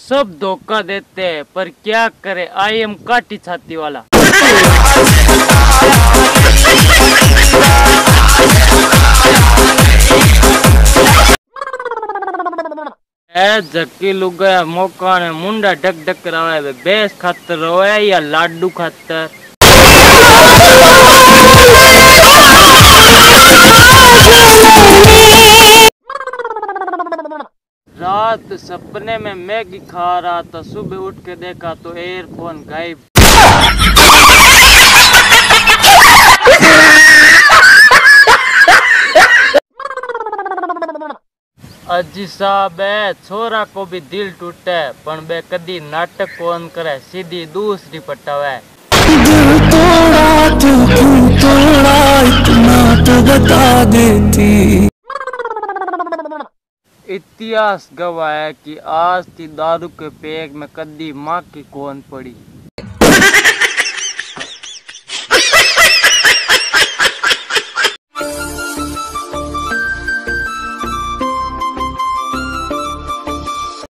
सब धोखा देते हैं, पर क्या करे, आई एम काटी छाती वाला। झक्की लुगाया मौका ने मुंडा ढक ढक रहा बेस खातर रोया या लाडू खातर। रात सपने में मैगी खा रहा था, सुबह उठ के देखा तो एयरफोन गायब। अजी साहब है, छोरा को भी दिल टूटे पण बे कदी नाटक कौन करे, सीधी दूसरी पटावे। इतना तो बता देती। इतिहास गवाह है कि आज थी दारू के पेग में कदी माँ की कौन पड़ी।